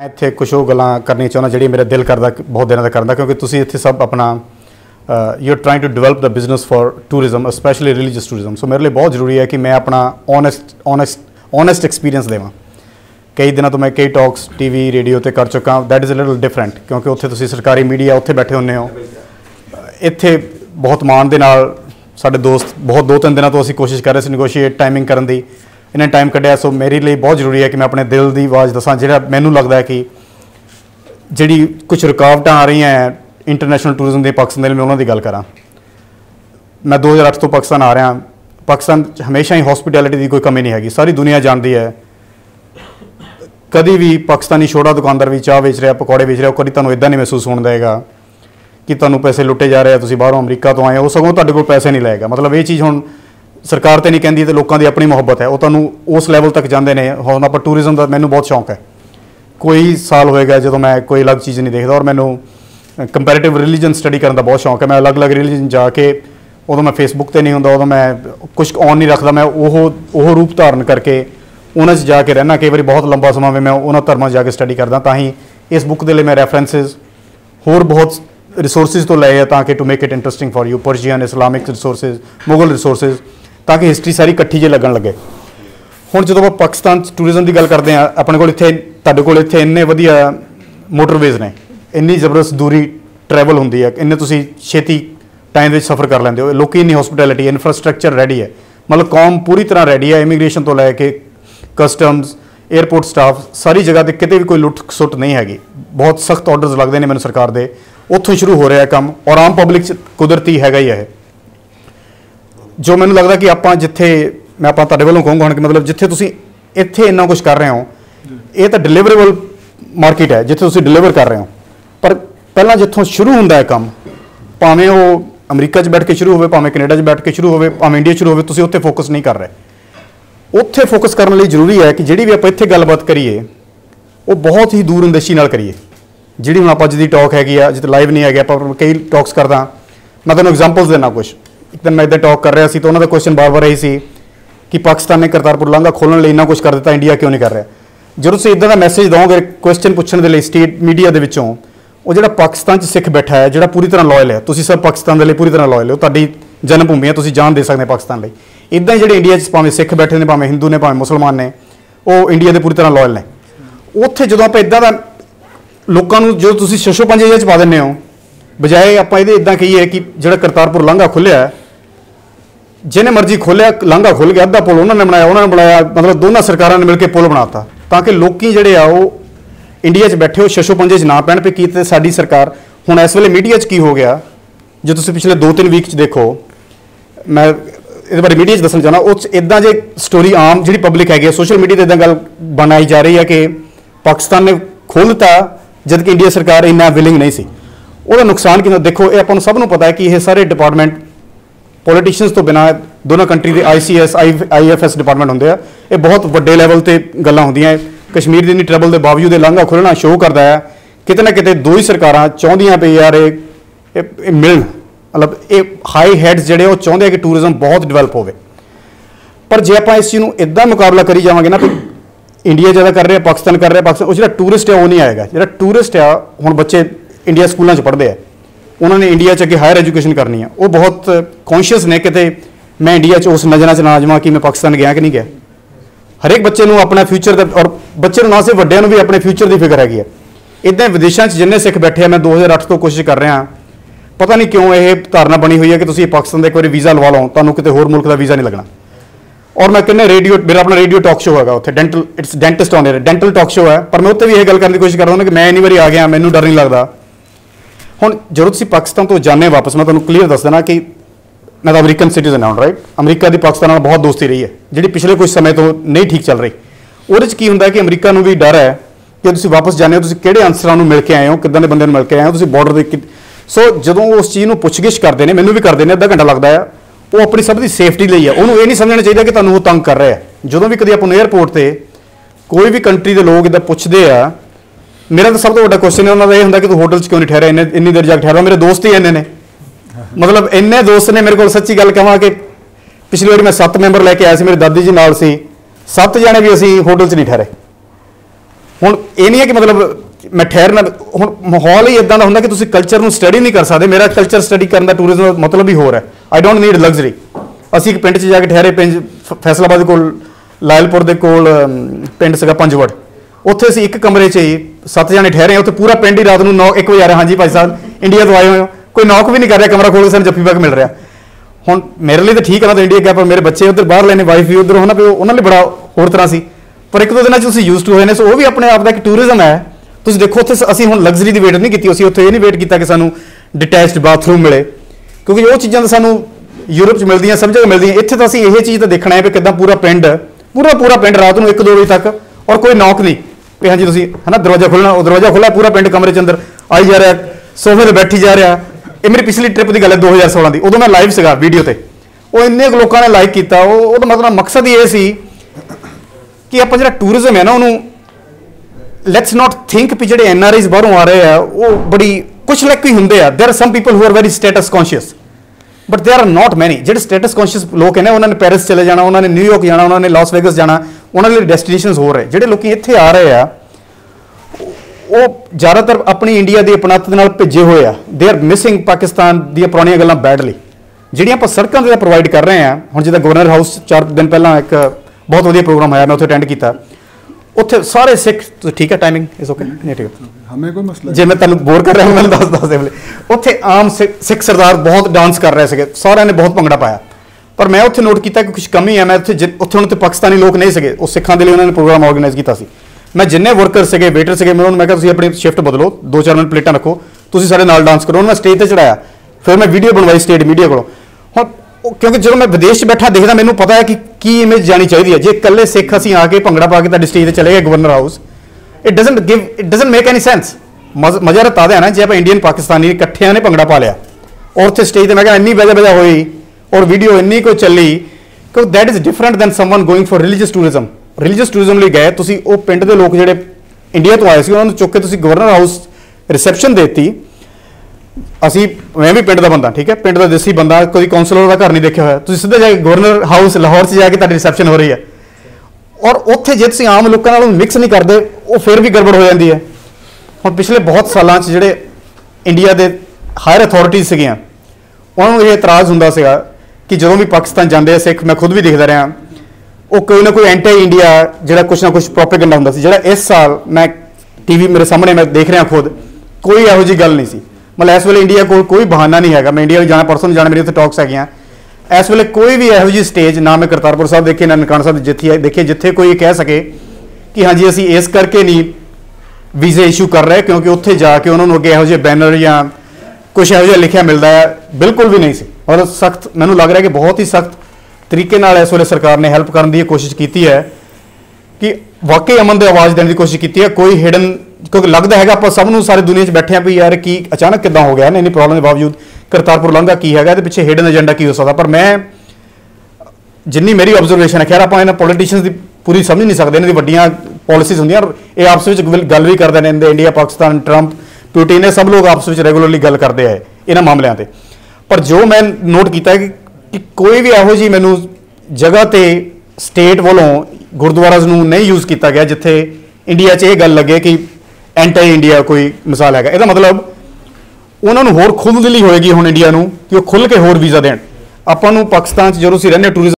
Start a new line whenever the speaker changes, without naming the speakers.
ਇੱਥੇ ਕੁਛ ਉਹ ਗੱਲਾਂ ਕਰਨੀਆਂ ਚਾਹੁੰਦਾ ਜਿਹੜੀ ਮੇਰਾ ਦਿਲ ਕਰਦਾ ਬਹੁਤ ਦਿਨਾਂ ਦਾ ਕਰਦਾ ਕਿਉਂਕਿ ਤੁਸੀਂ ਇੱਥੇ ਸਭ ਆਪਣਾ you are trying to develop the business for tourism specially religious tourism so ਮੇਰੇ ਲਈ ਬਹੁਤ ਜ਼ਰੂਰੀ ਹੈ ਕਿ ਮੈਂ ਆਪਣਾ ਓਨੈਸਟ ਐਕਸਪੀਰੀਅੰਸ ਦੇਵਾਂ। ਕਈ ਦਿਨਾਂ ਤੋਂ ਮੈਂ ਕਈ ਟਾਕਸ ਟੀਵੀ ਰੇਡੀਓ 'ਤੇ ਕਰ ਚੁੱਕਾ that is a little different ਕਿਉਂਕਿ ਉੱਥੇ ਤੁਸੀਂ ਸਰਕਾਰੀ ਮੀਡੀਆ ਉੱਥੇ ਬੈਠੇ ਹੁੰਦੇ ਹੋ। ਇੱਥੇ ਬਹੁਤ ਮਾਣ ਦੇ ਨਾਲ ਸਾਡੇ ਦੋਸਤ ਬਹੁਤ 2-3 ਦਿਨਾਂ ਤੋਂ ਅਸੀਂ ਕੋਸ਼ਿਸ਼ ਕਰ ਰਹੇ ਸੀ ਨੈਗੋਸ਼ੀਏਟ ਟਾਈਮਿੰਗ ਕਰਨ ਦੀ इन्हें टाइम कढ़िया सो मेरे लिए बहुत जरूरी है कि मैं अपने दिल की आवाज़ दसा जो मैनू लगता है कि जी कुछ रुकावट आ रही हैं इंटरनेशनल टूरिज्म के पाकिस्तान मैं उन्होंने गल करा। मैं 2008 तो पाकिस्तान आ रहा पाकिस्तान हमेशा ही हॉस्पिटैलिटी की कोई कमी नहीं हैगी सारी दुनिया जानती है। कभी भी पाकिस्तानी छोटा दुकानदार भी चाह बेच रहा पकौड़े बेच रहा कभी तुहानूं इदां नहीं महसूस होने देगा कि तुहानूं पैसे लुटे जा रहे तुसीं बाहरों अमरीका तो आए हो सगों तुहाडे कोल पैसे नहीं लएगा। मतलब ये चीज़ हुण सरकार तो नहीं कहती तो लोगों की अपनी मुहब्बत है वो तुहानूं उस लैवल तक जाते हैं। हुण आपां टूरिज्म का मैनूं बहुत शौक है कोई साल होएगा जो मैं कोई अलग चीज़ नहीं देखता और मैनूं कंपैरेटिव रिलीजन स्टडी करने का बहुत शौक है। मैं अलग अलग रिलीजन जाके उदों मैं फेसबुक पर नहीं होंदा उदों मैं कुछ ऑन नहीं रखता मैं वो रूप धारण करके उन्हां 'च जाके रहना। कई बार बहुत लंबा समा मैं उन्हां धर्मां 'च जाके स्टडी करदा तां ही इस बुक के लिए मैं रैफरेंसिस होर बहुत रिसोर्सिस तो लए ताकि to make it interesting for you Persian Islamic resources Mughal resources ताकि हिस्टरी सारी इकट्ठी जे लगन लगे। हुण जदों आप पाकिस्तान टूरिज्म की गल करते हैं अपने कोल इत्थे तुहाडे कोल इत्थे इन्ने वधिया मोटरवेज़ ने इन्नी जबरदस्त दूरी ट्रैवल होंदी है इन्ने तुसीं छेती टाइम में सफ़र कर लैंदे हो लोग इन्नी हॉस्पिटैलिटी इंफ्रास्ट्रक्चर रेडी है मतलब कौम पूरी तरह रेडी है। इमीग्रेशन तो लैके कस्टम्स एयरपोर्ट स्टाफ सारी जगह पर किते भी कोई लुट सुट नहीं हैगी। बहुत सख्त ऑर्डर्स लगते हैं मैनूं सरकार दे उत्थों शुरू हो रहा है काम और आम पब्लिक कुदरती हैगा ही है जो मैनूं लगता कि आप जिथे मैं आप तुहाडे वल्लों कहूँगा कि मतलब जिथे तुसीं इत्थे इन्ना कुछ कर रहे हो ये तो डिलीवरेबल मार्केट है जिथे तुसीं डिलीवर कर रहे हो पर पहला जिथों शुरू होंदा है काम भावें वो अमरीका 'च बैठ के शुरू होवे भावें कनेडा 'च बैठ के शुरू होवे भावें इंडिया शुरू होवे तुसीं उत्थे फोकस नहीं कर रहे। उत्थे फोकस करने लई जरूरी है कि जिहड़ी भी आपां इत्थे गलबात करिए वो बहुत ही दूर अंदेशी नाल करिए। जिहड़ी हुण आपां अज दी टॉक हैगी आ जित लाइव नहीं है आपां कई टॉक्स करदा मैं तुहानूं एग्जांपल्स देना कुछ एक दिन मैं इधर टॉक कर रहा सी तो उन्होंने क्वेश्चन बार बार यही सी कि पाकिस्तान ने करतारपुर लांघा खोलने लिए इन्ना कुछ कर दिता इंडिया क्यों नहीं कर रहा। जो तुसीं इदां दा मैसेज दोगे क्वेश्चन पुछण दे लई स्टेट मीडिया दे विचों वो जिहड़ा पाकिस्तान 'च सिख बैठा है जिहड़ा पूरी तरह लॉयल है तुसीं सब पाकिस्तान दे लई पूरी तरह लॉयल हो तुहाडी जन्म भूमि है तुसीं जान दे सकदे पाकिस्तान लई। इदां जिहड़े इंडिया 'च भावें सिख बैठे ने भावें हिंदू ने भावें मुसलमान ने वो इंडिया दे पूरी तरह लॉयल ने। उत्थे जदों आपां इदां दा लोकां नूं जो तुसीं शशो पंजे च पा दिंदे हो बजाए आपां इहदे इदां कहीए कि जिहड़ा करतारपुर लांघा खुल्लिआ जिन्हें मर्जी खोलिया लांघा खुल गया अद्धा पुल उन्होंने बनाया मतलब दोनों सरकारों ने मिलकर पुल बनाता ताकि लोग जोड़े आ इंडिया 'च बैठे हो शशो पंजे च ना पैण पे की साडी सरकार हुण इस वेले मीडिया 'च की हो गया जो तुसीं पिछले 2-3 वीक 'च देखो मैं इहदे बारे मीडिया 'च दसना चाहना उस इदां जे स्टोरी आम जिहड़ी पब्लिक हैगी सोशल मीडिया ते इदां गल बनाई जा रही है कि पाकिस्तान ने खोल दिता जबकि इंडिया सरकार इन्ना विलिंग नहीं सी। उहदा नुकसान कितना देखो ये आपां नूं सब नूं पता है कि ये सारे डिपार्टमेंट पॉलिटिशियंस तो बिना दोनों कंट्री के ICS IFS डिपार्टमेंट होंगे ये बहुत वड्डे लैवल ते गल्लां होंदियां कश्मीर की इन्नी ट्रबल के बावजूद लांघा खुलना शो करता है किते ना किते दो ही सरकारां चाहुंदियां भी यार ये मिलन मतलब ये हाई हैड्स जिहड़े वो चाहुंदे कि टूरिज्म बहुत डिवेलप होवे। पर जे आपां इस चीज़ नूं इदां मुकाबला करी जावांगे ना इंडिया ज़्यादा कर रहा पाकिस्तान कर रहा पाकिस्तान वो जिहड़ा टूरिस्ट है वो नहीं आएगा। जिहड़ा टूरिस्ट है हुण बच्चे इंडिया स्कूलों पढ़ते हैं उन्होंने इंडिया अगे हायर एजुकेशन करनी है वो बहुत कॉन्शियस ने कि मैं इंडिया उस नज़र ना जावां कि मैं पाकिस्तान गया कि नहीं गया। हरेक बच्चे को अपना फ्यूचर और बच्चे ना सिर्फ वड्डियां भी अपने फ्यूचर की फिक्र हैगी है। इदां विदेशों जिन्ने सिख बैठे मैं 2008 तो कोशिश कर रहा पता नहीं क्यों ये धारणा बनी हुई है कि तुसीं पाकिस्तान का एक बार वीज़ा लवा लो तुहानूं किते होर मुल्क का वीज़ा नहीं लगना। और मैं किन्ने रेडियो मेरा अपना रेडियो टॉक शो है उत्थे dental it's dentist on air dental talk show है पर मैं उत्ते भी ये गल करने की कोशिश करदा कि मैं इन्नी बारी आ गया मैनूं डर नहीं लगता। हुण जो तुसीं पाकिस्तान तो जाने वापस मैं तुहानूं क्लीयर दस देना कि मैं तो अमरीकन सिटीजन हूँ राइट अमरीका की पाकिस्तान नाल बहुत दोस्ती रही है जी पिछले कुछ समय तो नहीं ठीक चल रही। वो की होंगे कि अमरीका नूं भी डर है कि तुसीं वापस जाने हो तुसीं किहड़े आंसरां नूं मिल के आए हो किदां दे बंदे नूं मिल के आए हो तुसीं बॉर्डर दे सो जदों उस चीज़ नूं पुछगिछ करते हैं मैनूं भी करते हैं अद्धा घंटा लगता है वो अपनी सब की सेफ्टी लई है उन्होंने ये नहीं समझना चाहिए कि तुहानूं वो तंग कर रहा है। जदों भी कभी आपां नूं एयरपोर्ट पर कोई भी कंट्री के लोग इदां पुछदे आ मेरा तो सब तो वड्डा क्वेश्चन है उन्होंने ये होंदा कि तू होटल क्यों नहीं ठहरा इन्नी देर जाके ठहरा मेरे दोस्त ही इन्ने ने मतलब इन्ने दोस्त ने मेरे को सच्ची गल कहां कि पिछली बार मैं 7 मैंबर लैके आया मेरी दादी जी नाल सी 7 जाने भी असीं होटल च नहीं ठहरे ਹੁਣ ਇਹ ਨਹੀਂ ਹੈ ਕਿ ਮਤਲਬ ਮੈਂ ਠਹਿਰਨਾ, ਹੁਣ ਮਾਹੌਲ ਹੀ ਇਦਾਂ ਦਾ ਹੁੰਦਾ ਕਿ ਤੁਸੀਂ ਕਲਚਰ ਨੂੰ ਸਟੱਡੀ ਨਹੀਂ ਕਰ ਸਕਦੇ। ਮੇਰਾ ਕਲਚਰ ਸਟੱਡੀ ਕਰਨ ਦਾ ਟੂਰਿਜ਼ਮ ਦਾ ਮਤਲਬ ਹੀ ਹੋਰ ਹੈ। I don't need luxury. ਅਸੀਂ ਇੱਕ ਪਿੰਡ 'ਚ ਜਾ ਕੇ ਠਹਿਰੇ, ਪਿੰਡ ਫੈਸਲਾਬਾਦ ਦੇ ਕੋਲ, ਲਾਇਲਪੁਰ ਦੇ ਕੋਲ ਪਿੰਡ ਸੀਗਾ ਪੰਜਵੜ, ਉੱਥੇ ਅਸੀਂ ਇੱਕ ਕਮਰੇ 'ਚ ਹੀ 7 ਜਣੇ ਠਹਿਰੇ। ਉੱਥੇ ਪੂਰਾ ਪਿੰਡ ਹੀ ਰਾਤ ਨੂੰ 1 ਵਜੇ ਆ ਰਿਹਾ, ਹਾਂਜੀ ਭਾਈ ਸਾਹਿਬ ਇੰਡੀਆ ਤੋਂ ਆਏ ਹੋਏ ਹੋ, ਕੋਈ ਨੌਕ ਵੀ ਨਹੀਂ ਕਰ ਰਿਹਾ, ਕਮਰਾ ਖੋਲ੍ਹ ਕੇ ਸਾਨੂੰ ਜੱਫੀ ਪਾ ਕੇ ਮਿਲ ਰਿਹਾ। ਹੁਣ ਮੇਰੇ ਲਈ ਤਾਂ ਠੀਕ ਹੈ ਨਾ, ਤਾਂ ਇੰਡੀਆ ਗਿਆ, ਪਰ ਮੇਰੇ ਬੱਚੇ ਉੱਧਰ ਬਾਹਰ ਲੈਣੇ, ਵਾਈਫ ਵੀ ਉੱਧਰ ਹੋਣਾ, ਉਹਨਾਂ ਲਈ ਬੜਾ ਹੋਰ ਤਰ੍ਹਾਂ ਸੀ। ਪਰ ਇੱਕ ਦੋ ਦਿਨਾਂ 'ਚ ਤੁਸੀਂ ਯੂਜ਼ ਟੂ ਹੋਏ ਨੇ, ਸੋ ਉਹ ਵੀ ਆਪਣੇ ਆਪ ਦਾ ਇੱਕ ਟੂਰਿਜ਼ਮ ਹੈ। ਤੁਸੀਂ ਦੇਖੋ ਉੱਥੇ ਅਸੀਂ ਹੁਣ ਲਗਜ਼ਰੀ ਦੀ ਵੇਟ ਨਹੀਂ ਕੀਤੀ, ਅਸੀਂ ਉੱਥੇ ਇਹ ਨਹੀਂ ਵੇਟ ਕੀਤਾ ਕਿ ਸਾਨੂੰ ਡਿਟੈਚਡ ਬਾਥਰੂਮ ਮਿਲੇ, ਕਿਉਂਕਿ ਉਹ ਚੀਜ਼ਾਂ ਤਾਂ ਸਾਨੂੰ ਯੂਰਪ 'ਚ ਮਿਲਦੀਆਂ, ਸਭ ਜਗ੍ਹਾ ਮਿਲਦੀਆਂ। ਇੱਥੇ ਤਾਂ ਅਸੀਂ ਇਹ ਚੀਜ਼ ਤਾਂ ਦੇਖਣਾ ਹੈ ਵੀ ਕਿੱਦਾਂ ਪੂਰਾ ਪਿੰਡ ਰਾਤ ਨੂੰ 1-2 ਵਜੇ ਤੱਕ, ਔਰ ਕੋਈ ਨੌਕ ਨਹੀਂ ਵੀ ਹਾਂਜੀ ਤੁਸੀਂ ਹੈ ਨਾ ਦਰਵਾਜ਼ਾ ਖੋਲ੍ਹਣਾ, ਉਹ ਦਰਵਾਜ਼ਾ ਖੋਲ੍ਹਿਆ, ਪੂਰਾ ਪਿੰਡ ਕਮਰੇ 'ਚ ਅੰਦਰ ਆਈ ਜਾ ਰਿਹਾ, ਸੋਫੇ 'ਤੇ ਬੈਠੀ ਜਾ ਰਿਹਾ। ਇਹ ਮੇਰੀ ਪਿਛਲੀ ਟ੍ਰਿਪ ਦੀ ਗੱਲ ਹੈ 2016 ਦੀ, ਉਦੋਂ ਮੈਂ ਲਾਈਵ ਸੀਗਾ ਵੀਡੀਓ 'ਤੇ, ਉਹ ਇੰਨੇ ਕੁ ਲੋਕਾਂ ਨੇ ਲਾਈਕ ਕੀਤਾ। ਉਹਦਾ ਮਤਲਬ ਮਕਸਦ ਹੀ ਇਹ ਸੀ ਕਿ ਆਪਾਂ ਜਿਹੜਾ ਟੂਰਿਜ਼ਮ ਹੈ ਨਾ, ਉਹਨੂੰ ਲੈਟਸ ਨਾਟ ਥਿੰਕ ਵੀ ਜਿਹੜੇ NRIs ਬਾਹਰੋਂ ਆ ਰਹੇ ਆ ਉਹ ਬੜੀ ਕੁਛ ਲੱਕ ਹੀ ਹੁੰਦੇ ਆ। There are some people who are very status conscious, but there are not many. ਜਿਹੜੇ ਸਟੇਟਸ ਕੌਨਸ਼ੀਅਸ ਲੋਕ ਨੇ, ਉਹਨਾਂ ਨੇ ਪੈਰਿਸ ਚਲੇ ਜਾਣਾ, ਉਹਨਾਂ ਨੇ ਨਿਊਯਾਰਕ ਜਾਣਾ, ਉਹਨਾਂ ਨੇ ਲਾਸ ਵੇਗਸ ਜਾਣਾ, ਉਹਨਾਂ ਲਈ ਡੈਸਟੀਨੇਸ਼ਨਸ ਹੋ ਰਹੇ। ਜਿਹੜੇ ਲੋਕ ਇੱਥੇ ਆ ਰਹੇ ਆ ਉਹ ਜ਼ਿਆਦਾਤਰ ਆਪਣੀ ਇੰਡੀਆ ਦੀ ਅਪਣੱਤ ਦੇ ਨਾਲ ਭਿੱਜੇ ਹੋਏ ਆ। ਦੇ ਆਰ ਮਿਸਿੰਗ ਪਾਕਿਸਤਾਨ ਦੀਆਂ ਪੁਰਾਣੀਆਂ ਗੱਲਾਂ ਬੈਡਲੀ, ਜਿਹੜੀਆਂ ਆਪਾਂ ਸੜਕਾਂ 'ਤੇ ਪ੍ਰੋਵਾਈਡ ਕਰ ਰਹੇ ਹਾਂ। ਹੁਣ ਜਿੱਦਾਂ ਗਵਰਨਰ ਹਾਊਸ 4 ਦਿਨ ਪਹਿਲਾਂ ਇੱਕ ਬਹੁਤ ਵਧੀਆ ਪ੍ਰੋਗਰਾਮ ਹੋਇਆ, ਮੈਂ ਉੱਥੇ ਅਟੈਂਡ ਕੀਤਾ। ਉੱਥੇ ਸਾਰੇ ਸਿੱਖ, ਠੀਕ ਹੈ ਟਾਈਮਿੰਗ ਇਜ਼ ਓਕੇ, ਨਹੀਂ ਠੀਕ ਹੈ, ਹਮੇ ਕੋਈ ਮਸਲਾ ਜੇ ਮੈਂ ਤੁਹਾਨੂੰ ਬੋਰ ਕਰ ਰਿਹਾ ਮੈਨੂੰ ਦੱਸ ਦੇ। ਉੱਥੇ ਆਮ ਸਿੱਖ ਸਰਦਾਰ ਬਹੁਤ ਡਾਂਸ ਕਰ ਰਹੇ ਸੀਗੇ, ਸਾਰਿਆਂ ਨੇ ਬਹੁਤ ਭੰਗੜਾ ਪਾਇਆ। ਪਰ ਮੈਂ ਉੱਥੇ ਨੋਟ ਕੀਤਾ ਕਿ ਕੁਝ ਕਮੀ ਹੈ। ਮੈਂ ਉੱਥੇ ਹੁਣ ਤੇ ਪਾਕਿਸਤਾਨੀ ਲੋਕ ਨਹੀਂ ਸੀਗੇ, ਉਹ ਸਿੱਖਾਂ ਦੇ ਲਈ ਉਹਨਾਂ ਨੇ ਪ੍ਰੋਗਰਾਮ ਆਰਗੇਨਾਈਜ਼ ਕੀਤਾ ਸੀ। ਮੈਂ ਜਿੰਨੇ ਵਰਕਰ ਸੀਗੇ, ਵੇਟਰ ਸੀਗੇ, ਮੈਂ ਉਹਨਾਂ ਨੂੰ ਮੈਂ ਕਿਹਾ ਤੁਸੀਂ ਆਪਣੀ ਸ਼ਿਫਟ ਬਦਲੋ, 2-4 ਮਿੰਟ ਪਲੇਟਾਂ ਰੱਖੋ, ਤੁਸੀਂ ਸਾਡੇ ਨਾਲ ਡਾਂਸ ਕਰੋ। ਉਹਨੂੰ ਮੈਂ ਸਟੇਜ 'ਤੇ ਚੜਾਇਆ, ਫਿਰ ਮੈਂ ਵੀਡੀਓ ਬਣਵਾਈ ਸਟੇਟ ਮੀਡੀਆ ਕੋਲੋਂ। ਹੁਣ ਕਿਉਂਕਿ ਜਦੋਂ ਮੈਂ ਵਿਦੇਸ਼ 'ਚ ਬੈਠਾ ਦੇਖਦਾ, ਮੈਨੂੰ ਪਤਾ ਹੈ ਕਿ ਕੀ ਇਮੇਜ ਜਾਣੀ ਚਾਹੀਦੀ ਹੈ। ਜੇ ਇਕੱਲੇ ਸਿੱਖ ਅਸੀਂ ਆ ਕੇ ਭੰਗੜਾ ਪਾ ਕੇ ਤੁਹਾਡੀ ਸਟੇਜ 'ਤੇ ਚਲੇ ਗਏ governor house, it doesn't make any sense. ਮਜ਼ਾ ਤਾਂ ਹੈ ਨਾ ਜੇ ਆਪਾਂ ਇੰਡੀਅਨ ਪਾਕਿਸਤਾਨੀ ਇਕੱਠਿਆਂ ਨੇ ਭੰਗੜਾ ਪਾ ਲਿਆ, ਔਰ ਉੱਥੇ ਸਟੇਜ 'ਤੇ ਮੈਂ ਕਿਹਾ ਇੰਨੀ ਵਜਾ ਹੋਈ ਔਰ ਵੀਡੀਓ ਇੰਨੀ ਕੋਈ ਚੱਲੀ, ਕਿਉਂਕਿ that is different than someone going for religious tourism. Religious tourism ਲਈ ਗਏ ਤੁਸੀਂ, ਉਹ ਪਿੰਡ ਦੇ ਲੋਕ ਜਿਹੜੇ ਇੰਡੀਆ ਤੋਂ ਆਏ ਸੀ, ਉਹਨਾਂ ਨੂੰ ਚੁੱਕ ਕੇ ਤੁਸੀਂ ਗਵਰਨਰ ਹਾਊਸ ਰਿਸੈਪਸ਼ਨ ਦੇਤੀ। ਮੈਂ ਵੀ ਪਿੰਡ ਦਾ ਬੰਦਾ, ਠੀਕ ਹੈ, ਪਿੰਡ ਦਾ ਦੇਸੀ ਬੰਦਾ, ਕੋਈ ਕਾਉਂਸਲਰ ਦਾ ਘਰ ਨਹੀਂ ਦੇਖਿਆ ਹੋਇਆ, ਤੁਸੀਂ ਸਿੱਧਾ ਜਾ ਕੇ ਗਵਰਨਰ ਹਾਊਸ ਲਾਹੌਰ 'ਚ ਜਾ ਕੇ ਤੁਹਾਡੀ ਰਿਸੈਪਸ਼ਨ ਹੋ ਰਹੀ ਹੈ। ਔਰ ਉੱਥੇ ਜੇ ਤੁਸੀਂ ਆਮ ਲੋਕਾਂ ਨਾਲ ਮਿਕਸ ਨਹੀਂ ਕਰਦੇ, ਉਹ ਫਿਰ ਵੀ ਗੜਬੜ ਹੋ ਜਾਂਦੀ ਹੈ। ਹੁਣ ਪਿਛਲੇ ਬਹੁਤ ਸਾਲਾਂ 'ਚ ਜਿਹੜੇ ਇੰਡੀਆ ਦੇ ਹਾਇਰ ਅਥਾਰਟੀਜ਼ ਸੀਗੀਆਂ, ਉਹਨਾਂ ਨੂੰ ਇਹ ਇਤਰਾਜ਼ ਹੁੰਦਾ ਸੀਗਾ ਕਿ ਜਦੋਂ ਵੀ ਪਾਕਿਸਤਾਨ ਜਾਂਦੇ ਆ ਸਿੱਖ, ਮੈਂ ਖੁਦ ਵੀ ਦੇਖਦਾ ਰਿਹਾ, ਉਹ ਕੋਈ ਨਾ ਕੋਈ ਐਂਟੀ ਇੰਡੀਆ ਜਿਹੜਾ ਕੁਛ ਨਾ ਕੁਛ ਪ੍ਰੋਪੇਗੈਂਡਾ ਹੁੰਦਾ ਸੀ। ਜਿਹੜਾ ਇਸ ਸਾਲ ਮੈਂ TV ਮੇਰੇ ਸਾਹਮਣੇ ਮੈਂ ਦੇਖ ਰਿਹਾ ਖੁਦ, ਕੋਈ ਇਹੋ ਜਿਹੀ ਗੱਲ ਨਹੀਂ ਸੀ। ਮਤਲਬ ਇਸ ਵੇਲੇ ਇੰਡੀਆ ਕੋਲ ਕੋਈ ਬਹਾਨਾ ਨਹੀਂ ਹੈਗਾ। ਮੈਂ ਇੰਡੀਆ ਨੂੰ ਜਾਣਾ, ਪਰਸੋਂ ਨੂੰ ਜਾਣਾ, ਮੇਰੀ ਉੱਥੇ ਟਾਕਸ ਹੈਗੀਆਂ। ਇਸ ਵੇਲੇ ਕੋਈ ਵੀ ਇਹੋ ਜਿਹੀ ਸਟੇਜ ਨਾ ਮੈਂ ਕਰਤਾਰਪੁਰ ਸਾਹਿਬ ਦੇਖੇ, ਨਾ ਨਨਕਾਣਾ ਸਾਹਿਬ ਦੇਖੇ, ਜਿੱਥੇ ਕੋਈ ਇਹ ਕਹਿ ਸਕੇ ਕਿ ਹਾਂਜੀ ਅਸੀਂ ਇਸ ਕਰਕੇ ਨਹੀਂ ਵੀਜ਼ੇ ਇਸ਼ੂ ਕਰ ਰਹੇ ਕਿਉਂਕਿ ਉੱਥੇ ਜਾ ਕੇ ਉਹਨਾਂ ਨੂੰ ਅੱਗੇ ਇਹੋ ਜਿਹੇ ਬੈਨਰ ਜਾਂ ਕੁਛ ਇਹੋ ਜਿਹਾ ਲਿਖਿਆ ਮਿਲਦਾ ਹੈ। ਬਿਲਕੁਲ ਵੀ ਨਹੀਂ ਸੀ। ਔਰ ਸਖਤ ਮੈਨੂੰ ਲੱਗ ਰਿਹਾ ਕਿ ਬਹੁਤ ਹੀ ਸਖਤ ਤਰੀਕੇ ਨਾਲ ਇਸ ਵੇਲੇ ਸਰਕਾਰ ਨੇ ਹੈਲਪ ਕਰਨ ਦੀ ਕੋਸ਼ਿਸ਼ ਕੀਤੀ ਹੈ ਕਿ ਵਾਕਈ ਅਮਨ ਦੀ ਆਵਾਜ਼ ਦੇਣ ਦੀ ਕੋਸ਼ਿਸ਼ ਕੀਤੀ ਹੈ। ਕੋਈ ਹਿਡਨ, ਕਿਉਂਕਿ ਲੱਗਦਾ ਹੈਗਾ ਆਪਾਂ ਸਭ ਨੂੰ ਸਾਰੇ ਦੁਨੀਆ 'ਚ ਬੈਠੇ ਆ ਵੀ ਯਾਰ ਕੀ ਅਚਾਨਕ ਕਿੱਦਾਂ ਹੋ ਗਿਆ, ਇੰਨੀ ਪ੍ਰੋਬਲਮ ਦੇ ਬਾਵਜੂਦ ਕਰਤਾਰਪੁਰ ਲਾਂਘਾ ਕੀ ਹੈਗਾ, ਇਹਦੇ ਪਿੱਛੇ ਹਿਡਨ ਏਜੰਡਾ ਕੀ ਹੋ ਸਕਦਾ। ਪਰ ਮੈਂ ਜਿੰਨੀ ਮੇਰੀ ਆਬਜ਼ਰਵੇਸ਼ਨ ਹੈ, ਖੈਰ ਆਪਾਂ ਇਹਨਾਂ ਪੋਲੀਟੀਸ਼ੀਅਨਸ ਦੀ ਪੂਰੀ ਸਮਝ ਨਹੀਂ ਸਕਦੇ, ਇਹਨਾਂ ਦੀ ਵੱਡੀਆਂ ਪਾਲਿਸੀਜ਼ ਹੁੰਦੀਆਂ, ਇਹ ਆਪਸ ਵਿੱਚ ਗੱਲ ਵੀ ਕਰਦੇ ਨੇ। ਇੰਡੀਆ, ਪਾਕਿਸਤਾਨ, ਟਰੰਪ, ਪੁਟਿਨ, ਇਹ ਸਭ ਲੋਕ ਆਪਸ ਵਿੱਚ ਰੈਗੂਲਰਲੀ ਗੱਲ ਕਰਦੇ ਆ ਇਹਨਾਂ ਮਾਮਲਿਆਂ 'ਤੇ। ਪਰ ਜੋ ਮੈਂ ਨੋਟ ਕੀਤਾ ਕਿ ਕੋਈ ਵੀ ਇਹੋ ਜਿਹੀ ਮੈਨੂੰ ਜਗ੍ਹਾ 'ਤੇ ਸਟੇਟ ਵੱਲੋਂ ਗੁਰਦੁਆਰਾਜ਼ ਨੂੰ ਨਹੀਂ ਯੂਜ਼ ਕੀਤਾ ਗਿਆ ਜਿੱਥੇ ਇੰਡੀਆ 'ਚ ਇਹ ਗੱਲ ਲੱਗੇ ਕਿ ਐਂਟੀ ਇੰਡੀਆ ਕੋਈ ਮਿਸਾਲ ਹੈਗਾ। ਇਹਦਾ ਮਤਲਬ ਉਹਨਾਂ ਨੂੰ ਹੋਰ ਖੁੱਲ੍ਹ ਦਿਲੀ ਹੋਏਗੀ ਹੁਣ ਇੰਡੀਆ ਨੂੰ ਕਿ ਉਹ ਖੁੱਲ੍ਹ ਕੇ ਹੋਰ ਵੀਜ਼ਾ ਦੇਣ। ਆਪਾਂ ਨੂੰ ਪਾਕਿਸਤਾਨ 'ਚ ਜਦੋਂ ਅਸੀਂ ਰਹਿੰਦੇ ਟੂਰਿਜ਼ਮ